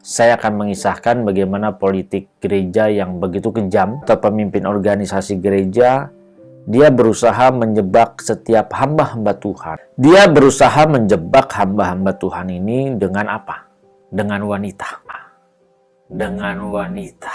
saya akan mengisahkan bagaimana politik gereja yang begitu kejam atau pemimpin organisasi gereja, dia berusaha menjebak setiap hamba-hamba Tuhan. Dia berusaha menjebak hamba-hamba Tuhan ini dengan apa? Dengan wanita. Dengan wanita.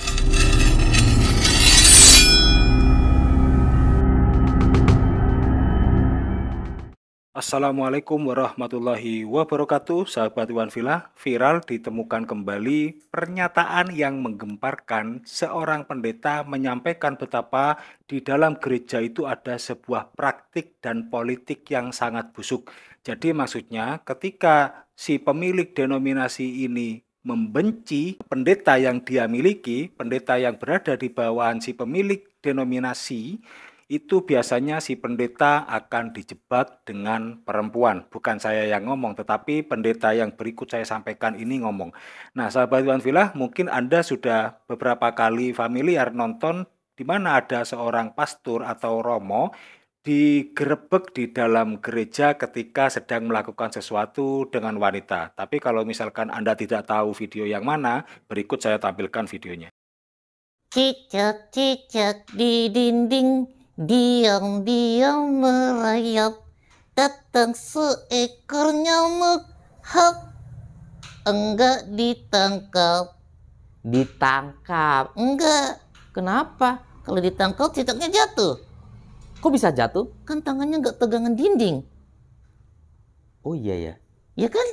Assalamualaikum warahmatullahi wabarakatuh. Sahabat Iwan Villa, viral ditemukan kembali pernyataan yang menggemparkan seorang pendeta menyampaikan betapa di dalam gereja itu ada sebuah praktik dan politik yang sangat busuk. Jadi maksudnya ketika si pemilik denominasi ini membenci pendeta yang dia miliki, pendeta yang berada di bawahan si pemilik denominasi, itu biasanya si pendeta akan dijebak dengan perempuan. Bukan saya yang ngomong, tetapi pendeta yang berikut saya sampaikan ini ngomong. Nah, sahabat Iwan Villa, mungkin Anda sudah beberapa kali familiar nonton di mana ada seorang pastor atau romo digerebek di dalam gereja ketika sedang melakukan sesuatu dengan wanita. Tapi kalau misalkan Anda tidak tahu video yang mana, berikut saya tampilkan videonya. Cicak-cicak di dinding, diam-diam merayap, datang seekor nyamuk, hap, enggak ditangkap. Ditangkap? Enggak. Kenapa? Kalau ditangkap cicaknya jatuh. Kok bisa jatuh? Kan tangannya enggak pegangan dinding. Oh iya ya. Ya kan?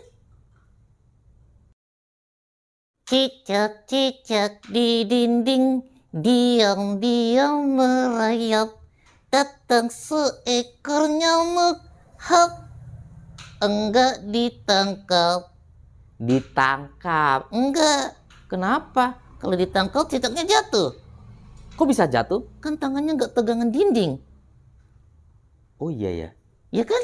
Cicak-cicak di dinding, diam-diam merayap, datang seekor nyamuk, hap, enggak ditangkap. Ditangkap? Enggak. Kenapa? Kalau ditangkap cicaknya jatuh. Kok bisa jatuh? Kan tangannya enggak pegangan dinding. Oh iya ya. Ya kan?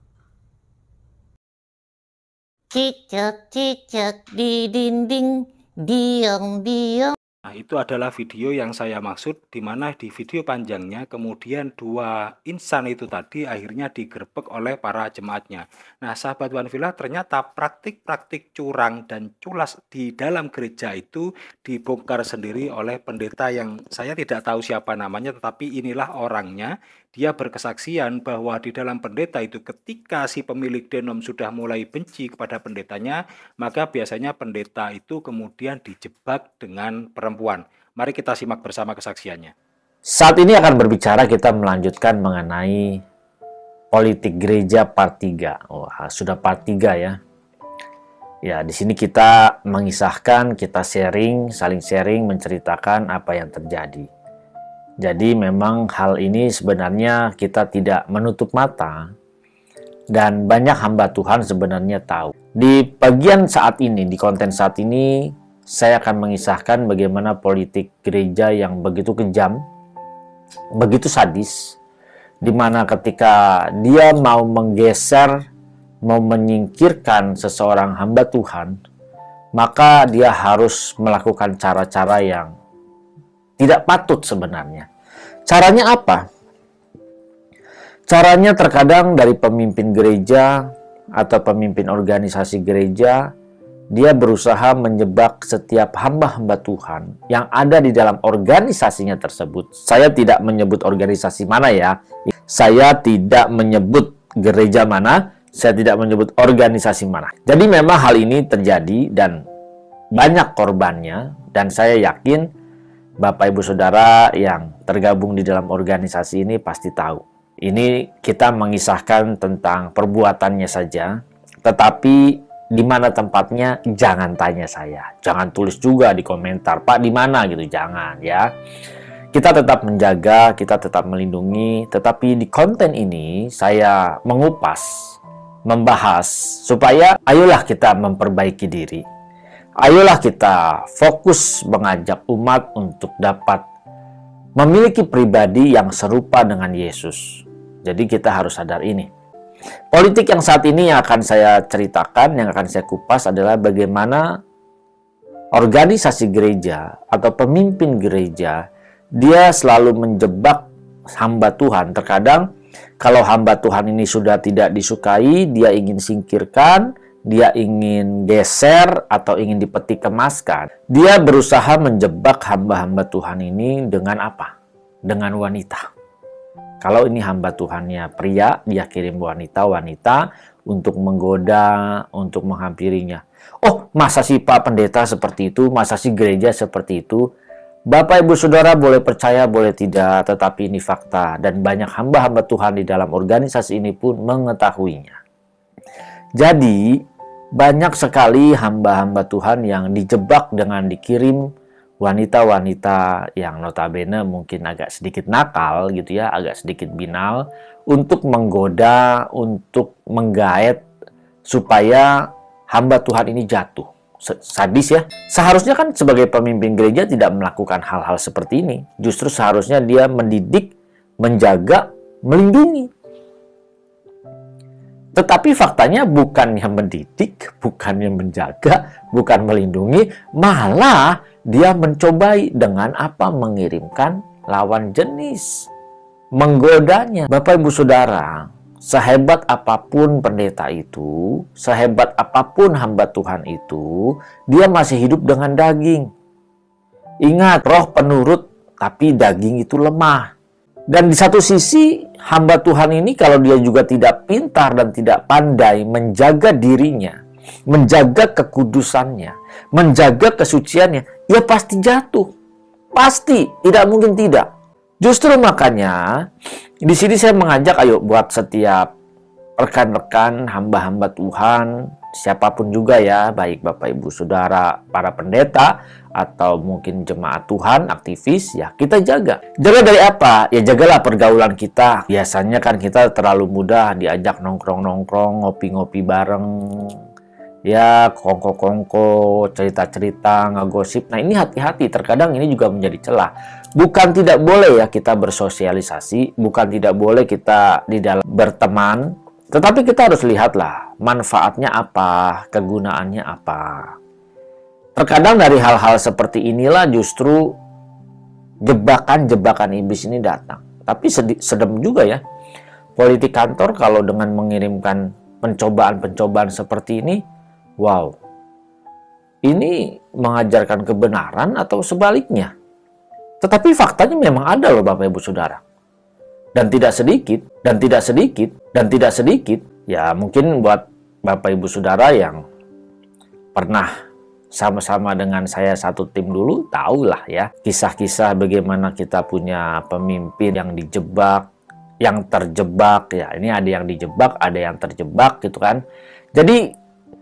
Cicak-cicak di dinding, diam-diam. Nah, itu adalah video yang saya maksud, di mana di video panjangnya kemudian dua insan itu tadi akhirnya digerebek oleh para jemaatnya. Nah, sahabat Iwan Villa, ternyata praktik-praktik curang dan culas di dalam gereja itu dibongkar sendiri oleh pendeta yang saya tidak tahu siapa namanya, tetapi inilah orangnya. Dia berkesaksian bahwa di dalam pendeta itu ketika si pemilik denom sudah mulai benci kepada pendetanya, maka biasanya pendeta itu kemudian dijebak dengan perempuan. Mari kita simak bersama kesaksiannya. Saat ini akan berbicara, kita melanjutkan mengenai politik gereja part 3. Sudah part 3 ya. Ya, di sini kita mengisahkan, kita sharing, saling sharing, menceritakan apa yang terjadi. Jadi memang hal ini sebenarnya kita tidak menutup mata dan banyak hamba Tuhan sebenarnya tahu. Di bagian saat ini, di konten saat ini, saya akan mengisahkan bagaimana politik gereja yang begitu kejam, begitu sadis, di mana ketika dia mau menggeser, mau menyingkirkan seseorang hamba Tuhan, maka dia harus melakukan cara-cara yang tidak patut sebenarnya. Caranya apa? Caranya terkadang dari pemimpin gereja atau pemimpin organisasi gereja, dia berusaha menjebak setiap hamba-hamba Tuhan yang ada di dalam organisasinya tersebut. Saya tidak menyebut organisasi mana ya. Saya tidak menyebut gereja mana. Saya tidak menyebut organisasi mana. Jadi memang hal ini terjadi dan banyak korbannya. Dan saya yakin Bapak Ibu Saudara yang tergabung di dalam organisasi ini pasti tahu. Ini kita mengisahkan tentang perbuatannya saja. Tetapi di mana tempatnya, jangan tanya saya. Jangan tulis juga di komentar, Pak di mana gitu, jangan ya. Kita tetap menjaga, kita tetap melindungi, tetapi di konten ini saya mengupas, membahas supaya ayolah kita memperbaiki diri. Ayolah kita fokus mengajak umat untuk dapat memiliki pribadi yang serupa dengan Yesus. Jadi kita harus sadar ini. Politik yang saat ini yang akan saya ceritakan, yang akan saya kupas adalah bagaimana organisasi gereja atau pemimpin gereja, dia selalu menjebak hamba Tuhan. Terkadang kalau hamba Tuhan ini sudah tidak disukai, dia ingin singkirkan, dia ingin geser atau ingin dipeti kemaskan, dia berusaha menjebak hamba-hamba Tuhan ini dengan apa? Dengan wanita. Kalau ini hamba Tuhannya pria, dia kirim wanita-wanita untuk menggoda, untuk menghampirinya. Oh, masa sih Pak Pendeta seperti itu? Masa sih gereja seperti itu? Bapak Ibu Saudara boleh percaya, boleh tidak, tetapi ini fakta. Dan banyak hamba-hamba Tuhan di dalam organisasi ini pun mengetahuinya. Jadi, banyak sekali hamba-hamba Tuhan yang dijebak dengan dikirim wanita-wanita yang notabene mungkin agak sedikit nakal gitu ya, agak sedikit binal, untuk menggoda, untuk menggaet supaya hamba Tuhan ini jatuh. Sadis ya. Seharusnya kan sebagai pemimpin gereja tidak melakukan hal-hal seperti ini. Justru seharusnya dia mendidik, menjaga, melindungi. Tetapi faktanya bukannya mendidik, bukannya menjaga, bukan melindungi, malah dia mencobai dengan apa? Mengirimkan lawan jenis, menggodanya. Bapak Ibu Saudara, sehebat apapun pendeta itu, sehebat apapun hamba Tuhan itu, dia masih hidup dengan daging. Ingat, roh penurut, tapi daging itu lemah. Dan di satu sisi, hamba Tuhan ini kalau dia juga tidak pintar dan tidak pandai menjaga dirinya, menjaga kekudusannya, menjaga kesuciannya, ya pasti jatuh. Pasti, tidak mungkin tidak. Justru makanya, di sini saya mengajak ayo buat setiap rekan-rekan hamba-hamba Tuhan, siapapun juga ya, baik Bapak Ibu Saudara, para pendeta, atau mungkin jemaat Tuhan, aktivis, ya kita jaga. Jaga dari apa? Ya jagalah pergaulan kita. Biasanya kan kita terlalu mudah diajak nongkrong-nongkrong, ngopi-ngopi bareng, ya kongko-kongko, cerita-cerita, ngegosip. Nah ini hati-hati, terkadang ini juga menjadi celah. Bukan tidak boleh ya kita bersosialisasi, bukan tidak boleh kita di dalam berteman, tetapi kita harus lihatlah manfaatnya apa, kegunaannya apa. Terkadang dari hal-hal seperti inilah justru jebakan-jebakan iblis ini datang. Tapi sedem juga ya, politik kantor kalau dengan mengirimkan pencobaan-pencobaan seperti ini, wow, ini mengajarkan kebenaran atau sebaliknya? Tetapi faktanya memang ada loh Bapak Ibu Saudara. Dan tidak sedikit, dan tidak sedikit, dan tidak sedikit. Ya mungkin buat Bapak Ibu Saudara yang pernah sama-sama dengan saya satu tim dulu, tahulah ya kisah-kisah bagaimana kita punya pemimpin yang dijebak, yang terjebak. Ya ini ada yang dijebak, ada yang terjebak gitu kan. Jadi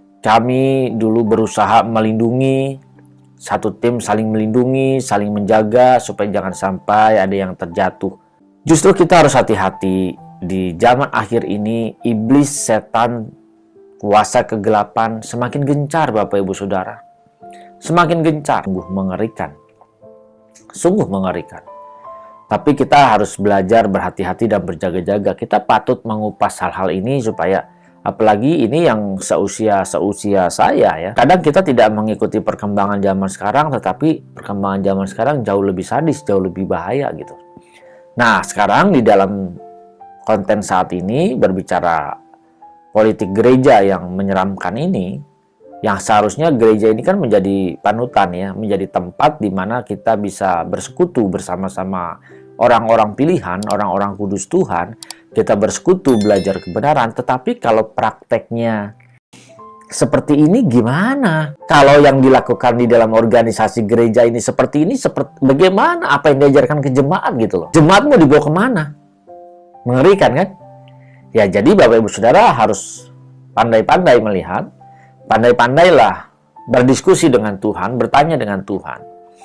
kami dulu berusaha melindungi, satu tim saling melindungi, saling menjaga supaya jangan sampai ada yang terjatuh. Justru kita harus hati-hati di zaman akhir ini. Iblis, setan, kuasa kegelapan semakin gencar Bapak Ibu Saudara. Semakin gencar, sungguh mengerikan. Sungguh mengerikan. Tapi kita harus belajar berhati-hati dan berjaga-jaga. Kita patut mengupas hal-hal ini supaya, apalagi ini yang seusia saya ya. Kadang kita tidak mengikuti perkembangan zaman sekarang, tetapi perkembangan zaman sekarang jauh lebih sadis, jauh lebih bahaya gitu. Nah, sekarang di dalam konten saat ini berbicara politik gereja yang menyeramkan ini, yang seharusnya gereja ini kan menjadi panutan ya, menjadi tempat di mana kita bisa bersekutu bersama-sama orang-orang pilihan, orang-orang kudus Tuhan, kita bersekutu belajar kebenaran. Tetapi kalau prakteknya seperti ini gimana? Kalau yang dilakukan di dalam organisasi gereja ini seperti ini, bagaimana apa yang diajarkan ke jemaat gitu loh? Jemaat mau dibawa kemana? Mengerikan kan? Ya jadi Bapak Ibu Saudara harus pandai-pandai melihat, pandai-pandailah berdiskusi dengan Tuhan, bertanya dengan Tuhan.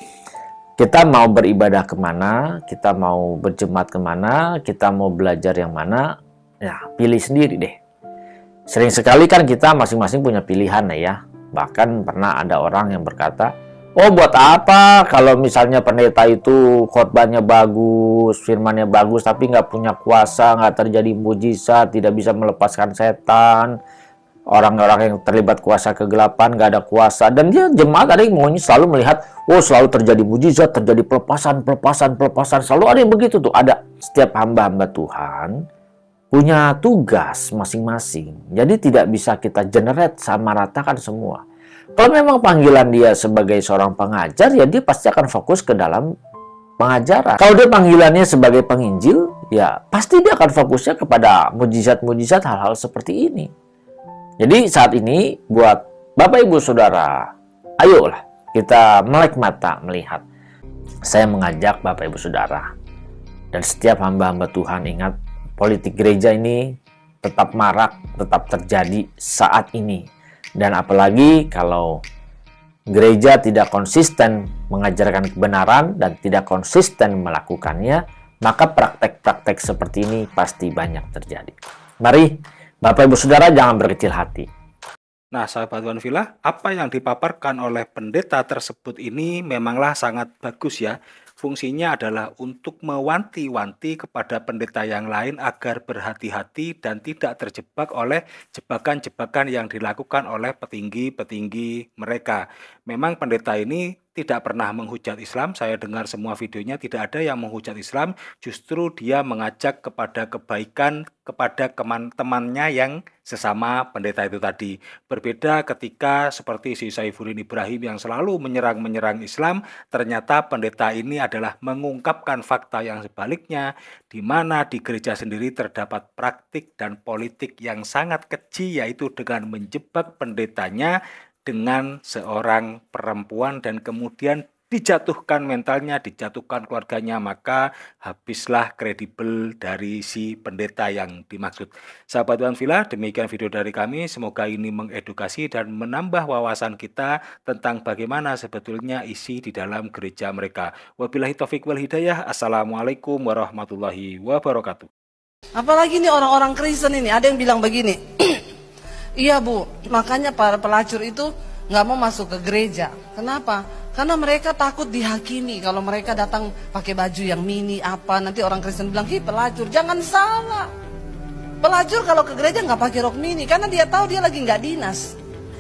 Kita mau beribadah kemana, kita mau berjemaat kemana, kita mau belajar yang mana, ya pilih sendiri deh. Sering sekali kan kita masing-masing punya pilihan ya. Bahkan pernah ada orang yang berkata, oh buat apa kalau misalnya pendeta itu khotbahnya bagus, firmannya bagus, tapi nggak punya kuasa, nggak terjadi mujizat, tidak bisa melepaskan setan. Orang-orang yang terlibat kuasa kegelapan nggak ada kuasa. Dan dia jemaat ada yang maunya selalu melihat, oh selalu terjadi mujizat, terjadi pelepasan. Selalu ada yang begitu tuh. Ada. Setiap hamba-hamba Tuhan punya tugas masing-masing. Jadi tidak bisa kita generate sama ratakan semua. Kalau memang panggilan dia sebagai seorang pengajar, ya dia pasti akan fokus ke dalam pengajaran. Kalau dia panggilannya sebagai penginjil, ya pasti dia akan fokusnya kepada mujizat-mujizat hal-hal seperti ini. Jadi saat ini buat Bapak Ibu Saudara, ayolah kita melek mata melihat. Saya mengajak Bapak Ibu Saudara dan setiap hamba-hamba Tuhan, ingat, politik gereja ini tetap marak, tetap terjadi saat ini. Dan apalagi kalau gereja tidak konsisten mengajarkan kebenaran dan tidak konsisten melakukannya, maka praktek-praktek seperti ini pasti banyak terjadi. Mari Bapak Ibu Saudara jangan berkecil hati. Nah, sahabat One Villa, apa yang dipaparkan oleh pendeta tersebut ini memanglah sangat bagus ya. Fungsinya adalah untuk mewanti-wanti kepada pendeta yang lain agar berhati-hati dan tidak terjebak oleh jebakan-jebakan yang dilakukan oleh petinggi-petinggi mereka. Memang pendeta ini tidak pernah menghujat Islam, saya dengar semua videonya tidak ada yang menghujat Islam, justru dia mengajak kepada kebaikan kepada teman-temannya yang sesama pendeta itu tadi. Berbeda ketika seperti si Saifuddin Ibrahim yang selalu menyerang Islam, ternyata pendeta ini adalah mengungkapkan fakta yang sebaliknya, di mana di gereja sendiri terdapat praktik dan politik yang sangat keji, yaitu dengan menjebak pendetanya dengan seorang perempuan dan kemudian dijatuhkan mentalnya, dijatuhkan keluarganya, maka habislah kredibel dari si pendeta yang dimaksud. Sahabat One Villa, demikian video dari kami. Semoga ini mengedukasi dan menambah wawasan kita tentang bagaimana sebetulnya isi di dalam gereja mereka. Wabillahi taufik wal hidayah. Assalamualaikum warahmatullahi wabarakatuh. Apalagi nih orang-orang Kristen ini, ada yang bilang begini, iya Bu, makanya para pelacur itu nggak mau masuk ke gereja. Kenapa? Karena mereka takut dihakimi kalau mereka datang pakai baju yang mini apa. Nanti orang Kristen bilang, hi pelacur. Jangan salah. Pelacur kalau ke gereja nggak pakai rok mini karena dia tahu dia lagi nggak dinas.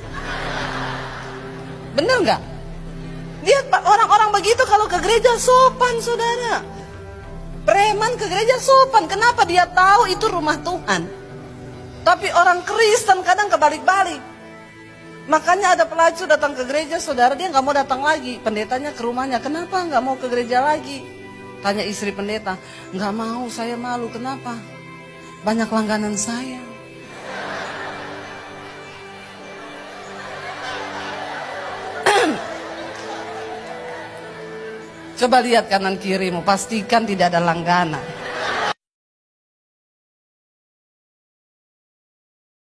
Bener nggak? Lihat orang-orang begitu kalau ke gereja sopan, saudara. Preman ke gereja sopan. Kenapa? Dia tahu itu rumah Tuhan. Tapi orang Kristen kadang kebalik-balik. Makanya ada pelacur datang ke gereja, saudara, dia nggak mau datang lagi. Pendetanya ke rumahnya, kenapa nggak mau ke gereja lagi? Tanya istri pendeta, nggak mau, saya malu. Kenapa? Banyak langganan saya. Coba lihat kanan kirimu, pastikan tidak ada langganan.